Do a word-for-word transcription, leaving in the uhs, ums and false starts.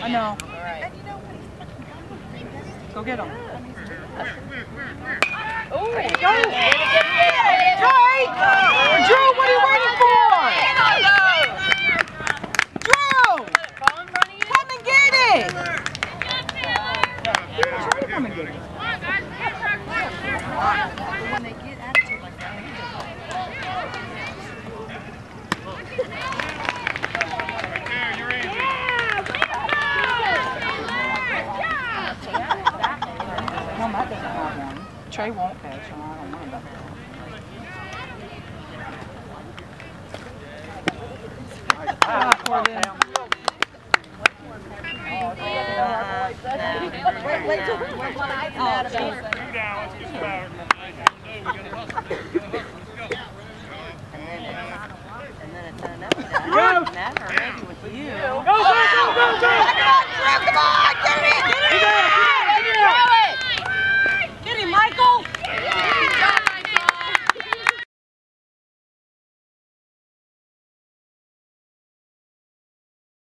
know. Go get him. Oh, there you go. Trey! Drew, what are you waiting for? Drew! Come and get it! Try to come and get it. When they get attitude like that, No, Matt doesn't have one. Trey won't catch, so I don't mind that. Ah, poor them. wait, wait till we're one eye from that about. And then it's enough of that. Or maybe with you. Go, go, go, go, go! Come on!